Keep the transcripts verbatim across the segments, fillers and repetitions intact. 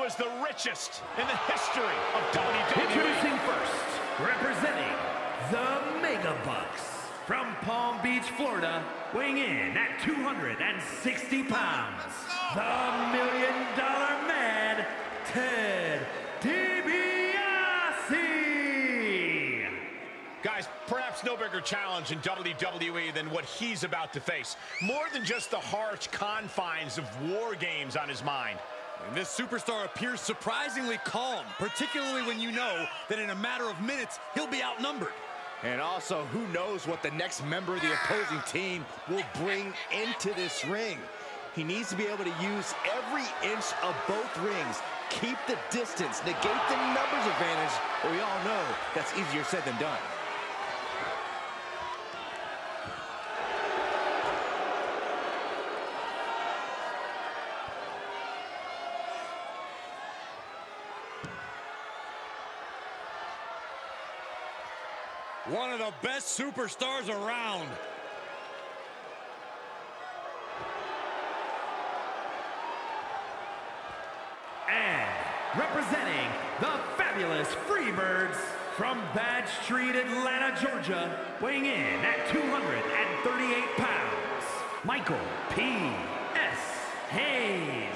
was the richest in the history of W W E. Introducing first, representing the Mega Bucks, from Palm Beach, Florida, weighing in at two hundred sixty pounds, the Million Dollar Man, Ted DiBiase. Guys, perhaps no bigger challenge in W W E than what he's about to face. More than just the harsh confines of war games on his mind. And this superstar appears surprisingly calm, particularly when you know that in a matter of minutes, he'll be outnumbered. And also, who knows what the next member of the opposing team will bring into this ring. He needs to be able to use every inch of both rings, keep the distance, negate the numbers advantage, but we all know that's easier said than done. One of the best superstars around. And representing the fabulous Freebirds, from Badge Street, Atlanta, Georgia, weighing in at two hundred thirty-eight pounds, Michael P S Hayes.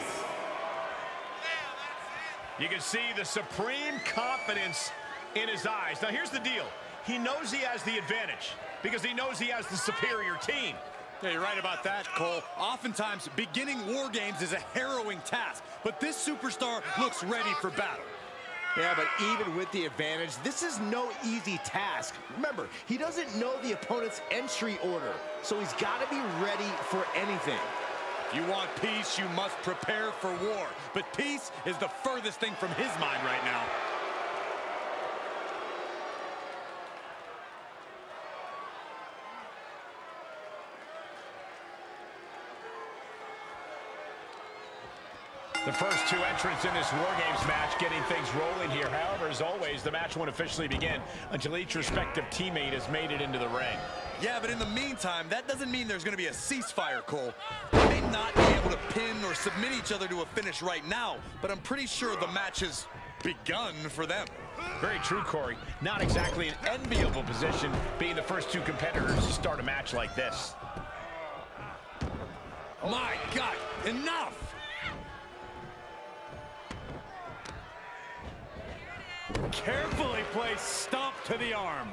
You can see the supreme confidence in his eyes. Now, here's the deal. He knows he has the advantage because he knows he has the superior team. Yeah, you're right about that, Cole. Oftentimes, beginning war games is a harrowing task, but this superstar looks ready for battle. Yeah, but even with the advantage, this is no easy task. Remember, he doesn't know the opponent's entry order, so he's got to be ready for anything. If you want peace, you must prepare for war. But peace is the furthest thing from his mind right now. The first two entrants in this War Games match getting things rolling here. However, as always, the match won't officially begin until each respective teammate has made it into the ring. Yeah, but in the meantime, that doesn't mean there's going to be a ceasefire, Cole. They may not be able to pin or submit each other to a finish right now, but I'm pretty sure the match has begun for them. Very true, Corey. Not exactly an enviable position being the first two competitors to start a match like this. My God, enough! Carefully placed stomp to the arm.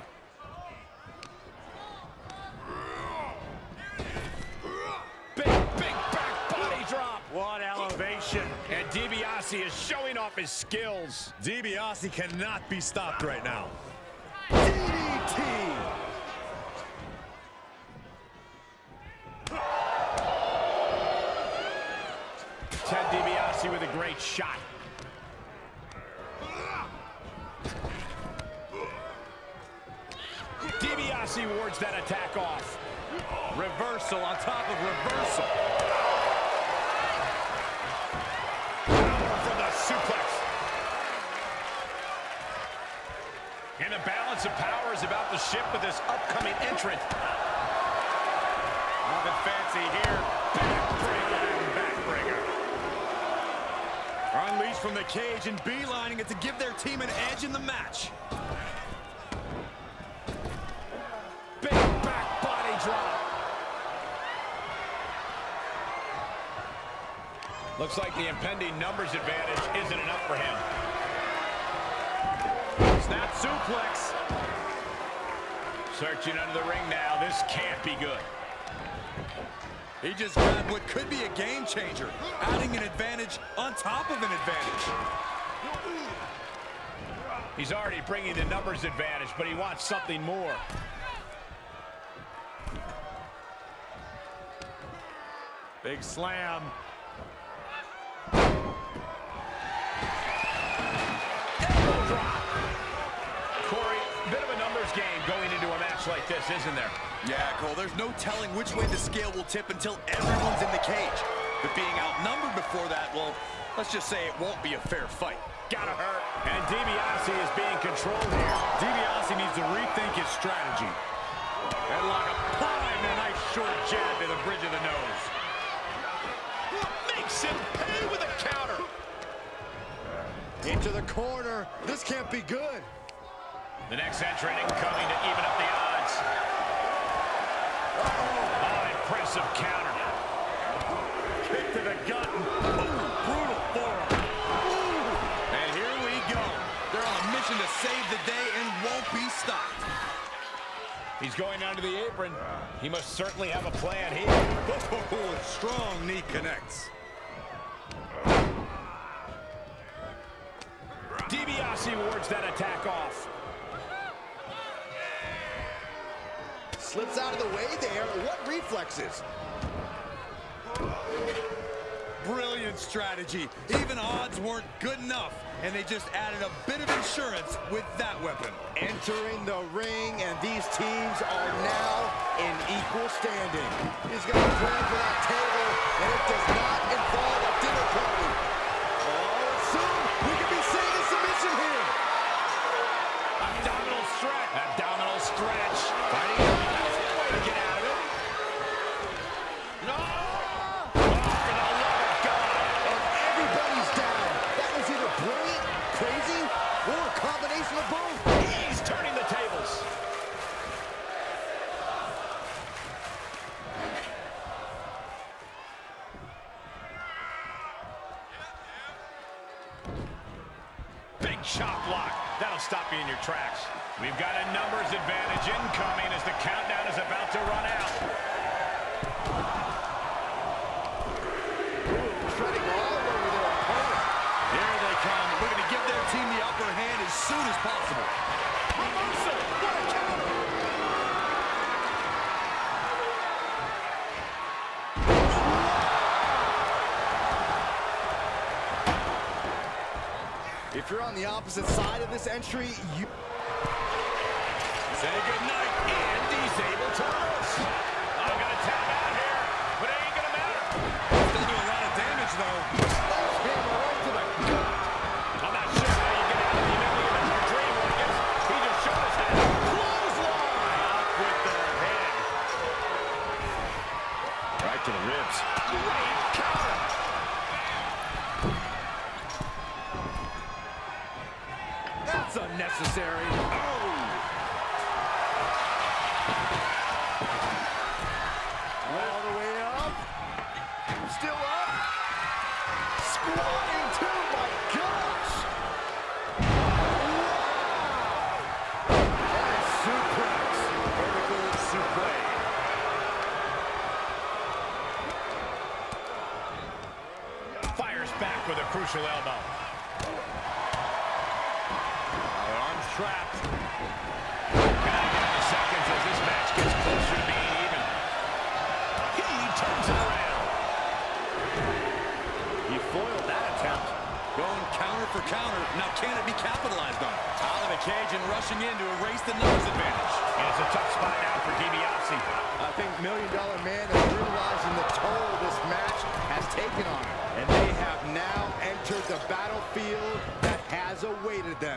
Big, big back body drop. What elevation. And DiBiase is showing off his skills. DiBiase cannot be stopped right now. D D T! Ted DiBiase with a great shot. DiBiase wards that attack off. Reversal on top of reversal. Power from the suplex. And the balance of power is about to shift with this upcoming entrant. Nothing fancy here. Backbreaker and backbreaker. Unleashed from the cage and beelining it to give their team an edge in the match. Big back body drop. Looks like the impending numbers advantage isn't enough for him. Snap suplex. Searching under the ring now. This can't be good. He just grabbed what could be a game changer, adding an advantage on top of an advantage. He's already bringing the numbers advantage, but he wants something more. Big slam. Elbow drop. Corey, bit of a numbers game going into a match like this, isn't there? Yeah, Cole, there's no telling which way the scale will tip until everyone's in the cage. But being outnumbered before that, well, let's just say it won't be a fair fight. Gotta hurt. And DiBiase is being controlled here. DiBiase needs to rethink his strategy. Headlock applied and a nice short jab to the bridge of the nose. Makes him pay with a counter. Into the corner. This can't be good. The next entrant coming to even up the odds. Uh-oh. Oh, impressive counter. Kick to the gut. Ooh, brutal forearm. Ooh. And here we go. They're on a mission to save the day and won't be stopped. He's going down to the apron. He must certainly have a plan here. Oh, strong knee connects. DiBiase wards that attack off. Slips out of the way there. What reflexes? Brilliant strategy. Even odds weren't good enough, and they just added a bit of insurance with that weapon. Entering the ring, and these teams are now in equal standing. He's got a plan for that table, and it does not involve a dinner party. Oh, soon we could be seeing a submission here. Abdominal stretch. Abdominal stretch. Fighting out. Way to get out of it. No! Oh, for the love of God. And everybody's down. That was either brilliant, crazy, or a combination of both. He's turning the tables. Big chop block. That'll stop you in your tracks. We've got a numbers advantage incoming as the countdown is about to run out. Ooh, treading all over their opponent. Here they come. Looking to give their team the upper hand as soon as possible. Reversal. What a counter. If you're on the opposite side of this entry, you... Say goodnight, and he's able to lose. I'm going to tap out here, but it ain't going to matter. Still doing a lot of damage, though. Hammer right to the gut. I'm not sure how you get out of the humiliation of your dream, Lucas. He just showed us how. Clothesline! Up with the head. Right to the ribs. Great counter. That's unnecessary. Oh! All the way up. Still up. Squatting too, my gosh. Wow. And a suplex. Vertical suplex. Fires back with a crucial elbow. Arms trapped. Counting down the seconds as this match gets closer to being even. He turns it around. He foiled that attempt. Going counter for counter. Now can it be capitalized on? Out of the cage and rushing in to erase the numbers advantage. And it's a tough spot now for DiBiase. I think Million Dollar Man is realizing the toll this match has taken on him. And they have now entered the battlefield that has awaited them.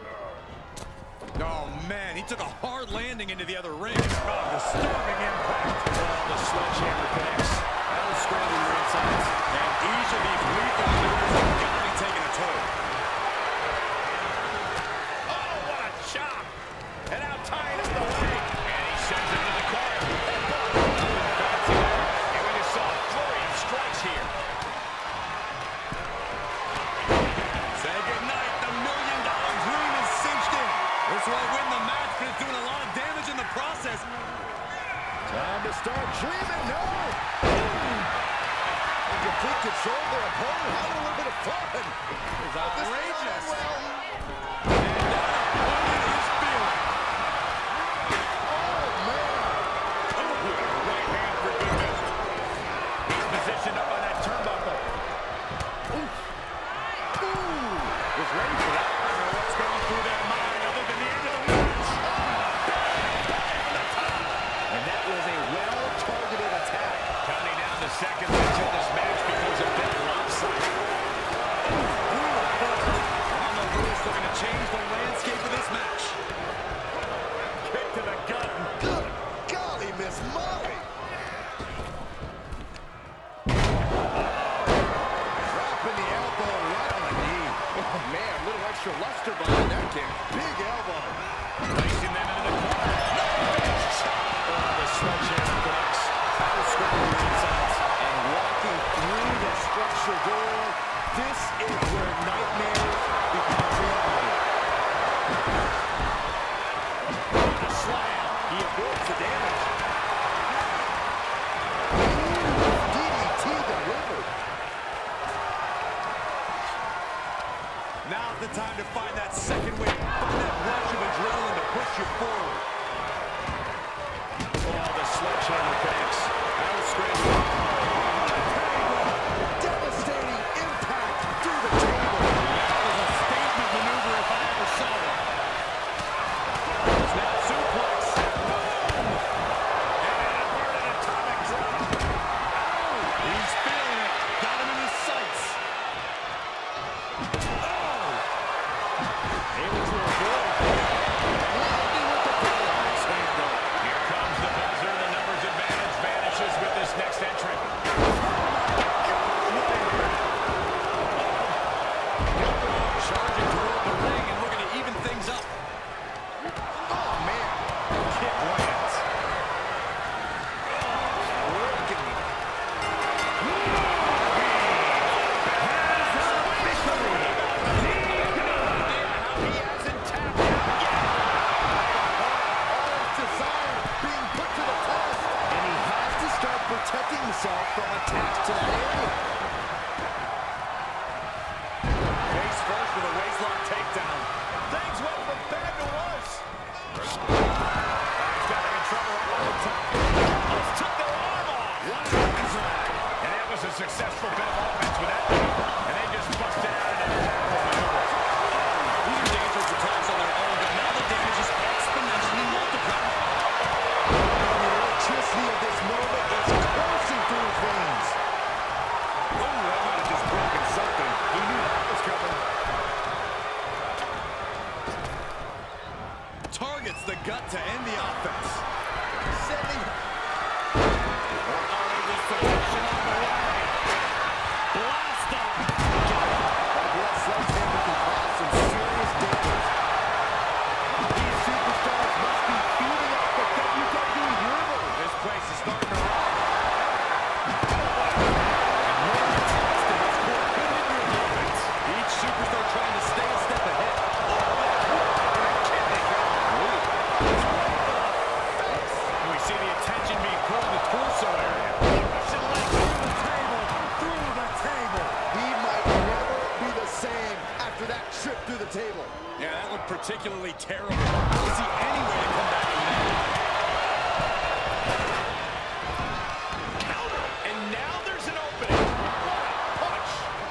Oh, man, he took a hard landing into the other ring. Oh, the storming impact. Oh, the sledgehammer connects. That'll scramble your insides. And each of these lethal maneuvers have got to be taking a toll. Oh, what a chop. And now tying up the leg. And he sends it to the corner. And we just saw a flurry of strikes here. Say goodnight. The million dollar dream is cinched in. This will win the match, but it's doing a lot of damage in the process. Time to start dreaming. No! In complete control of their opponent, having a little bit of fun. It's outrageous. Well, And now the opponent is feeling. oh, man. Oh, right hand for good measure. He's positioned up on that turnbuckle. Ooh. Ooh. Was ready for that. I don't know what's going through their mind other than the end of the match. And that was a well-targeted attack. Counting down the seconds until this match becomes a bit lopsided. I know Lewis looking to change the landscape of this match. Kick to the gut. Good golly, Miss Molly. Dropping the elbow right on the knee. Oh, man, extra luster behind that kick. Big elbow. Placing them into the corner. Oh, the sledgehammer connects. Outscoring the insides. And walking through the structure door, this is where nightmares become reality. The slam. He avoids the damage. D D T delivered. Now's the time to find that second wind. Find that rush of adrenaline to push you forward. Oh, the sledgehammer connects. Outscreen. Devastating impact through the table. That was a statement maneuver if I ever saw one. Snap suplex. Boom! And an inverted atomic drop. Oh, he's feeling it. Got him in his sights. Oh! Able to avoid. Landing with the power. Stand up. Here comes the buzzer. The numbers advantage vanishes with this next entrant. Charging toward the ring and looking to even things up. Oh, man. Kick lands. Working. How he hasn't tapped out yet. All his desire being put to the test. And he has to start protecting himself from attacks to that area. Face first with a waistlock takedown. Things went from bad to worse. He's got him in trouble up on the top. Almost took their arm off. And that was a successful bit of offense with that one. And they just busted out into the tackle maneuver. These are dangerous attacks on their own, but now the damage is exponentially multiplied. The electricity of this moment is coursing through his veins. Oh, that might have just broken something. He knew that was coming. Targets the gut to end the offense. Sending. Oh, the submission on the way. Blast off. That sledgehammer can cause some serious damage. These superstars must be feeding off the W W E river. This place is starting to rock. Each superstar trying to stay a step ahead. We see the attention being pulled in the torso area. Russian leg through the table. Through the table. He might never be the same after that trip through the table. Yeah, that looked particularly terrible. I don't see any way to come back from that. Counter. And now there's an opening. Punch.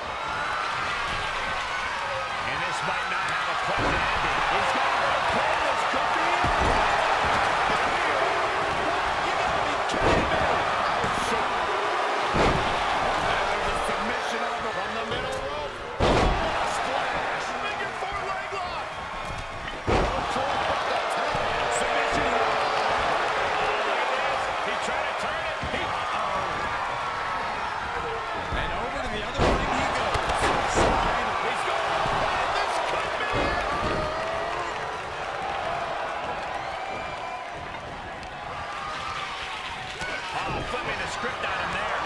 And this might not have a pleasant ending. He's got to go to play. This could be it. You gotta be kidding me. There's a submission on the, from the middle rope. Oh, a splash. Figure four leg lock. Submission. Oh, look at this. He's trying to turn it. He, uh-oh. And over to the other ring he goes. Side. He's going to play. This could be it. Oh, flipping the script on him there.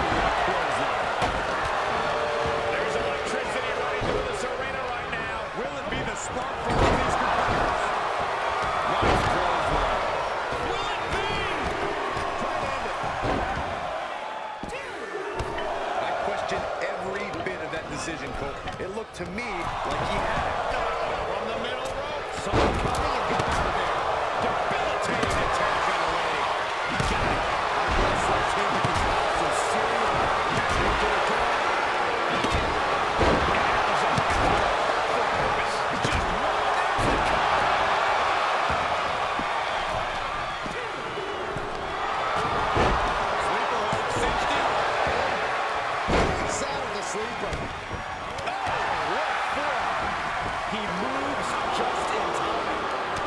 There's electricity running through this arena right now. Will it be the spark for one of these competitors? Nice clothesline. Will it be? Try to end it. I question every bit of that decision, Cole. It looked to me like he had it. From the middle rope. Someone coming and got out of there. Debilitating attack on the leg. He got it. Sledgehammer can cause some serious damage to the door. Arrows up. For purpose. Just one. There's the cover. Sleeper hold cinched in. Breaks out of the sleeper. Oh, what forearm. He moves just in time.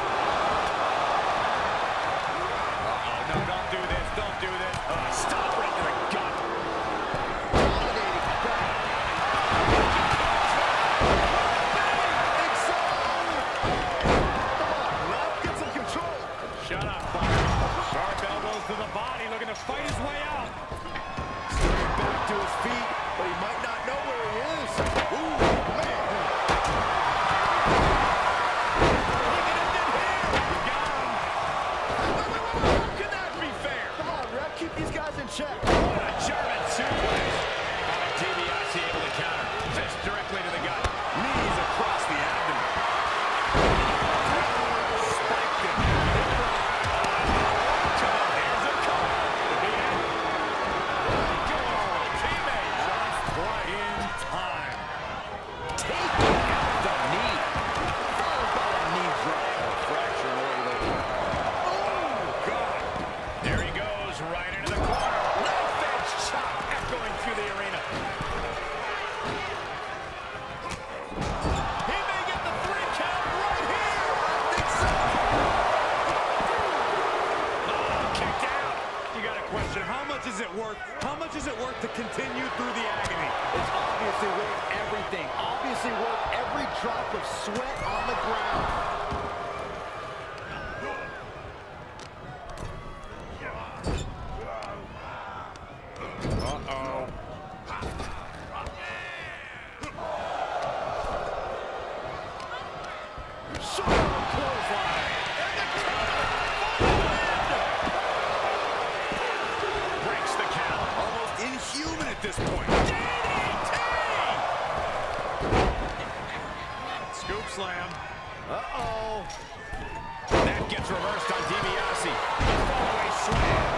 worth to continue through the agony. It's obviously worth everything. Obviously worth every drop of sweat on the ground. Uh-oh. Breaks the count. Almost inhuman at this point. D D T! Scoop slam. Uh-oh. That gets reversed on DiBiase. Fallaway slam.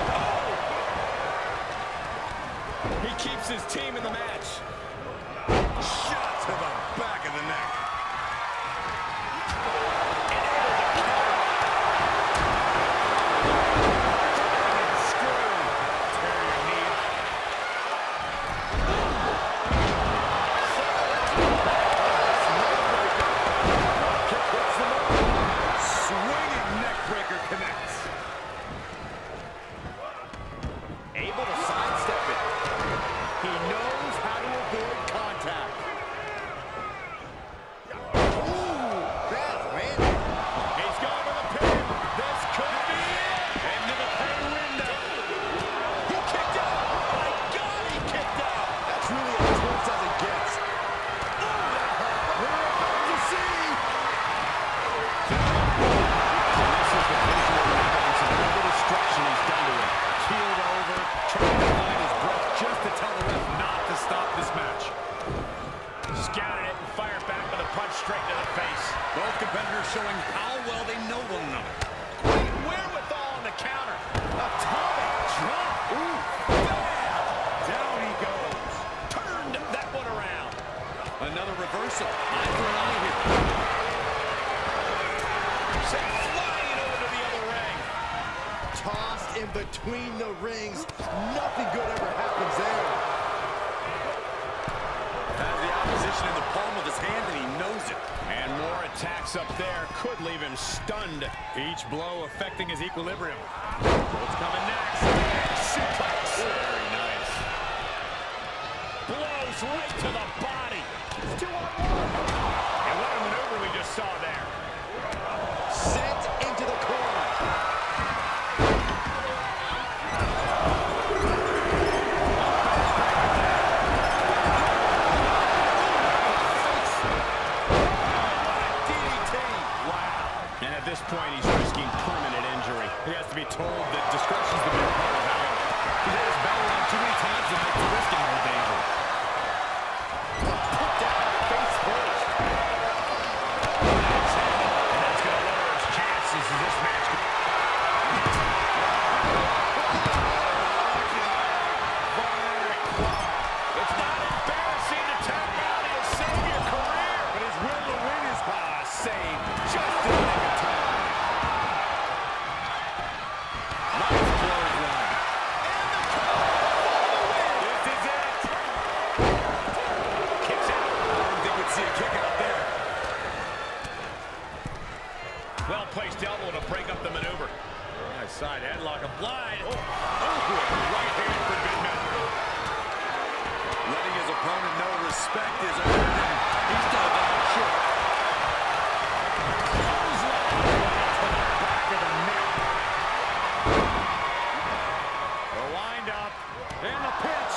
Oh! He keeps his team in the match. Shot to the back of the neck. Able to sidestep it. He knows how to avoid contact. Ooh, bad landing. He's going for the pin. This could be it. Into the pay window. He kicked out. My God, he kicked out. That's really as close as it gets. Ooh, that hurt. We're about to see. This is the visual evidence of all the destruction he's done to him. Keeled over, trying to find his breath just to tell the ref not to stop this match. Scouted it and fired back with a punch straight to the face. Both competitors showing how well they know one another. Great wherewithal on the counter. Atomic drop. Ooh, bam! Down he goes. Turned that one around. Another reversal. Eye for an eye here. Sent flying over to the other ring. Tossed in between the rings. Nothing good ever happens there. Has the opposition in the palm of his hand, and he knows it. And more attacks up there could leave him stunned. Each blow affecting his equilibrium. What's coming next? Suplex. Very nice. Blows right to the body. It's two on one. And what a maneuver we just saw there. Sent into the corner. D D T. Wow. And at this point, he's risking permanent injury. He has to be told that discretion's the better part of valor. He's had his bell rung too many times tonight to risk any more danger. Put down face first. And that's going to lower his chances as this match could... It's not embarrassing to tap out. He'll save your career. But his will to win is uh, saved just in the nick of time. Nice clothesline. This is it. Kicks out. I didn't think we'd see a kick out there. Well-placed elbow to break up the maneuver. Nice side headlock applied. Oh, Right hand for good measure. Letting his opponent know respect is earned, and he's done that short. back of the neck. The wind up and the pitch.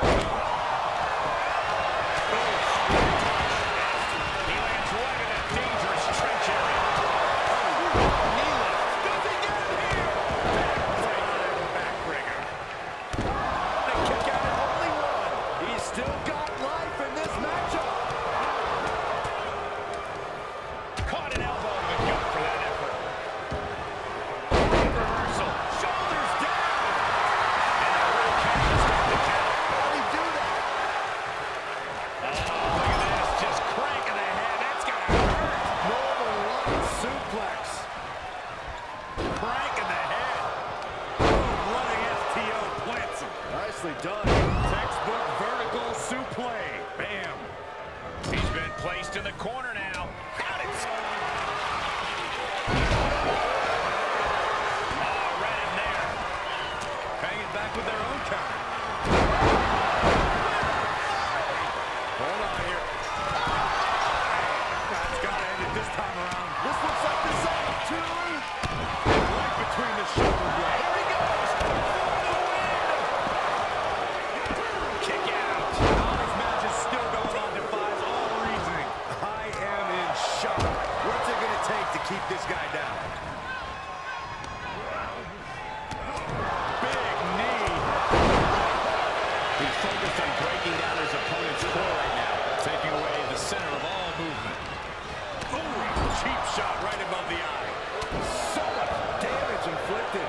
He lands right in that dangerous trench area. Knee lift. Does he get it here? Backbreaker. The kick out of only one. He's still got life in this matchup. Caught an elbow in the gut for that effort. Reversal. Shoulders down. And the ref can't stop the count. How do you do that? Oh, look at this. Just cranking the head. That's going to hurt. Northern Light suplex. Cranking the head. Running S T O plants him. Nicely done. Textbook vertical suplex. Bam. He's been placed in the corner now. Out it. Oh, right in there. Hanging back with their own counter. this guy down. Big knee. He's focused on breaking down his opponent's core right now, taking away the center of all movement. Ooh, cheap shot right above the eye. So much damage inflicted.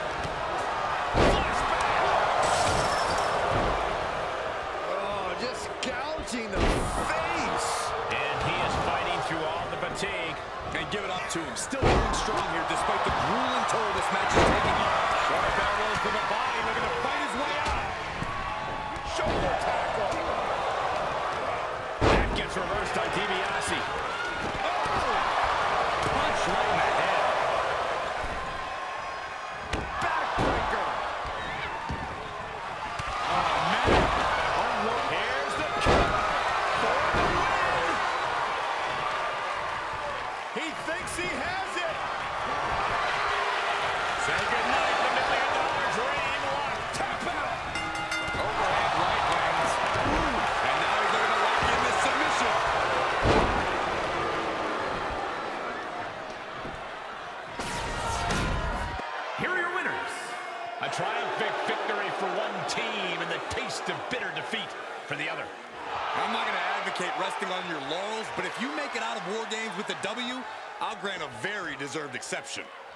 Oh, just gouging the face. And he is fighting through all the fatigue. And give it up to him. Still going strong here despite the grueling toll this match is taking him. Short elbows to the body, looking to fight his way out. Shoulder tackle. That gets reversed on DiBiase. Oh! Punch right in the head. Backbreaker. Oh, man. Unload. Here's the kick. For the win. He thinks he has it. Say goodnight, the million dollar dream. One. Tap out. Overhand right lands. And now he's looking to lock in this submission. Here are your winners. A triumphant victory for one team and the taste of bitter defeat for the other. I'm not going to advocate resting on your laurels, but if you make it out of War Games with the W, I'll grant a very deserved exception.